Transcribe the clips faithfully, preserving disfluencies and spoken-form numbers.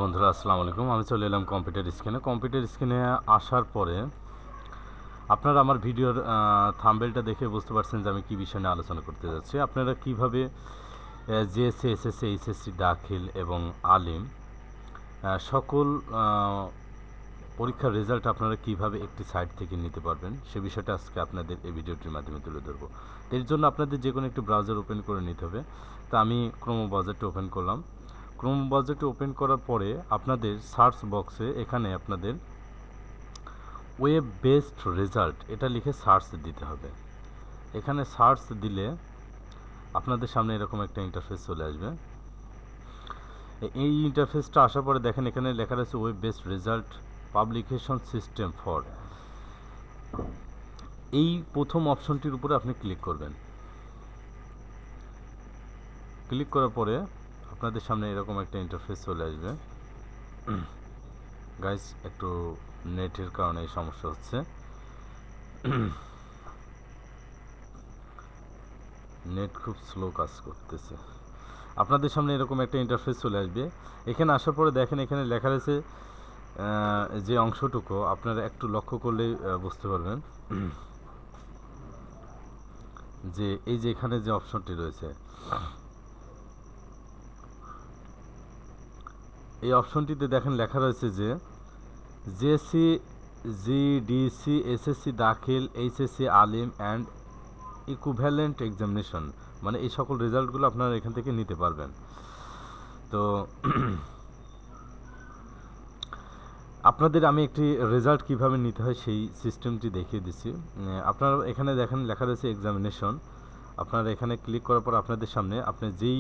বন্ধুরা আসসালামু আলাইকুম। আমি চলে এলাম কম্পিউটার স্ক্রিনে। কম্পিউটার স্ক্রিনে আসার পরে আপনারা আমার ভিডিওর থাম্বনেলটা দেখে বুঝতে পারছেন যে আমি কী বিষয় নিয়ে আলোচনা করতে যাচ্ছি। আপনারা কিভাবে জিএসসি, এসএসসি, এইচএসসি, দাখিল এবং আলিম সকল পরীক্ষার রেজাল্ট আপনারা কিভাবে একটি সাইট থেকে নিতে পারবেন সে বিষয়টা আজকে আপনাদের এই ভিডিওটির মাধ্যমে তুলে ধরবো। এর জন্য আপনাদের যে কোনো একটি ব্রাউজার ওপেন করে নিতে হবে। তো আমি ক্রোম ব্রাউজারটি ওপেন করলাম। ক্রোম ব্রাউজারটি ওপেন করার পরে আপনাদের সার্চ বক্সে এখানে আপনাদের ওয়েব বেসড রেজাল্ট এটা লিখে সার্চ দিতে হবে। এখানে সার্চ দিলে আপনাদের সামনে এরকম একটা ইন্টারফেস চলে আসবে। এই ইন্টারফেসটা আসার পরে দেখেন এখানে লেখা রয়েছে web based result publication system for. এই প্রথম অপশনটির উপরে আপনি ক্লিক করবেন। ক্লিক করার পরে আপনাদের সামনে এরকম একটা ইন্টারফেস চলে আসবে। গাইস একটু নেটের কারণে এই সমস্যা হচ্ছে, নেট খুব স্লো কাজ করতেছে। আপনাদের সামনে এরকম একটা ইন্টারফেস চলে আসবে। এখানে আসার পরে দেখেন এখানে লেখা রয়েছে যে অংশটুকু আপনারা একটু লক্ষ্য করলেই বুঝতে পারবেন যে এই যে এখানে যে অপশনটি রয়েছে এই অপশনটিতে দেখেন লেখা রয়েছে যে জেএসসি, জিডিসি, এসএসসি, দাখিল, এইচএসসি, আলিম অ্যান্ড ইকুইভ্যালেন্ট এক্সামিনেশন, মানে এই সকল রেজাল্টগুলো আপনারা এখান থেকে নিতে পারবেন। তো আপনাদের আমি একটি রেজাল্ট কিভাবে নিতে হয় সেই সিস্টেমটি দেখিয়ে দিচ্ছি। আপনারা এখানে দেখেন লেখা রয়েছে এক্সামিনেশন। আপনারা এখানে ক্লিক করার পর আপনাদের সামনে আপনি যেই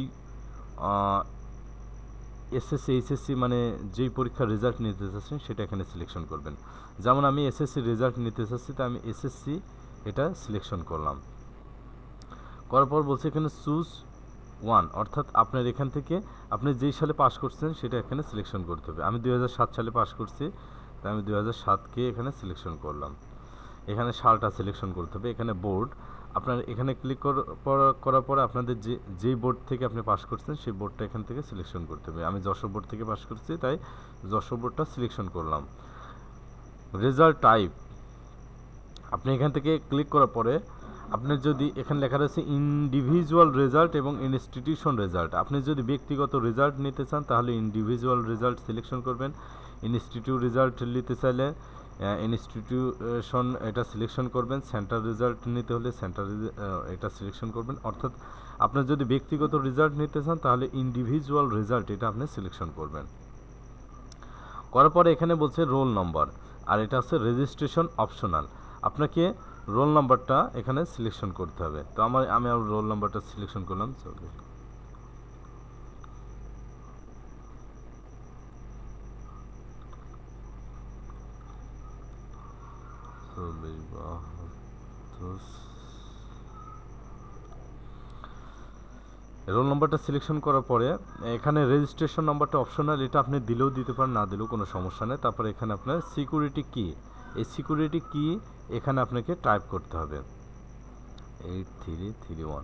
এসএসসি, এইচএসসি মানে যেই পরীক্ষার রেজাল্ট নিতে চাচ্ছেন সেটা এখানে সিলেকশন করবেন। যেমন আমি এসএসসি রেজাল্ট নিতে চাচ্ছি, তো আমি এসএসসি এটা সিলেকশন করলাম। করার পর বলছে এখানে চুজ ওয়ান, অর্থাৎ আপনার এখান থেকে আপনি যেই সালে পাস করছেন সেটা এখানে সিলেকশন করতে হবে। আমি দুই হাজার সাত সালে পাস করছি, তাই আমি দুই হাজার সাতকে এখানে সিলেকশন করলাম। এখানে সালটা সিলেকশন করতে হবে। এখানে বোর্ড, আপনার এখানে ক্লিক করার পরে আপনাদের যে যেই বোর্ড থেকে আপনি পাস করছেন সেই বোর্ডটা এখান থেকে সিলেকশন করতে হবে। আমি যশোর বোর্ড থেকে পাস করছি, তাই যশোর বোর্ডটা সিলেকশন করলাম। রেজাল্ট টাইপ, আপনি এখান থেকে ক্লিক করার পরে আপনার যদি এখানে লেখা রয়েছে ইন্ডিভিজুয়াল রেজাল্ট এবং ইনস্টিটিউশন রেজাল্ট, আপনি যদি ব্যক্তিগত রেজাল্ট নিতে চান তাহলে ইন্ডিভিজুয়াল রেজাল্ট সিলেকশন করবেন। ইনস্টিটিউট রেজাল্ট নিতে চাইলে ইনস্টিটিউশন এটা সিলেকশন করবেন। সেন্টার রেজাল্ট নিতে হলে সেন্টার এটা সিলেকশন করবেন। অর্থাৎ আপনার যদি ব্যক্তিগত রেজাল্ট নিতে চান তাহলে ইন্ডিভিজুয়াল রেজাল্ট এটা আপনি সিলেকশন করবেন। করার পরে এখানে বলছে রোল নম্বর, আর এটা হচ্ছে রেজিস্ট্রেশন অপশনাল। আপনাকে রোল নাম্বারটা এখানে সিলেকশন করতে হবে। তো আমার আমি আর রোল নাম্বারটা সিলেকশন করলাম। চলবে রোল নাম্বারটা সিলেকশন করার পরে এখানে রেজিস্ট্রেশন নাম্বারটা অপশনাল, এটা আপনি দিলেও দিতে পারেন, না দিলেও কোনো সমস্যা নেই। তারপরে এখানে আপনার সিকিউরিটি কি, এই সিকিউরিটি কি এখানে আপনাকে টাইপ করতে হবে eight three three one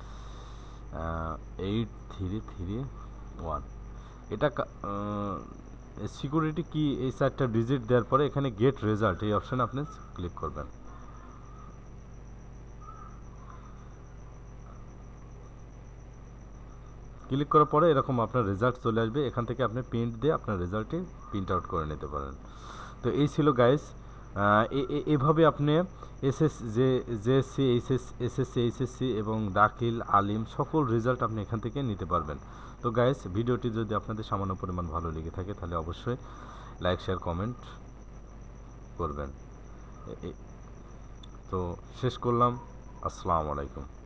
eight three three one. এটা সিকিউরিটি কি এই চারটা ডিজিট দেওয়ার পরে এখানে গেট রেজাল্ট এই অপশানে আপনি ক্লিক করবেন। ক্লিক করার পরে এরকম আপনার রেজাল্ট চলে আসবে। এখান থেকে আপনি প্রিন্ট দিয়ে আপনার রেজাল্টটি প্রিন্ট আউট করে নিতে পারেন। তো এই ছিল গাইস, এভাবে আপনি এসএস যে জেএসসি, এইচএস এসএসসি, এইচএসসি এবং দাখিল, আলিম সকল রেজাল্ট আপনি এখান থেকে নিতে পারবেন। তো গাইস ভিডিওটি যদি আপনাদের সামান্য পরিমাণ ভালো লেগে থাকে তাহলে অবশ্যই লাইক, শেয়ার, কমেন্ট করবেন। তো শেষ করলাম। আসসালামু আলাইকুম।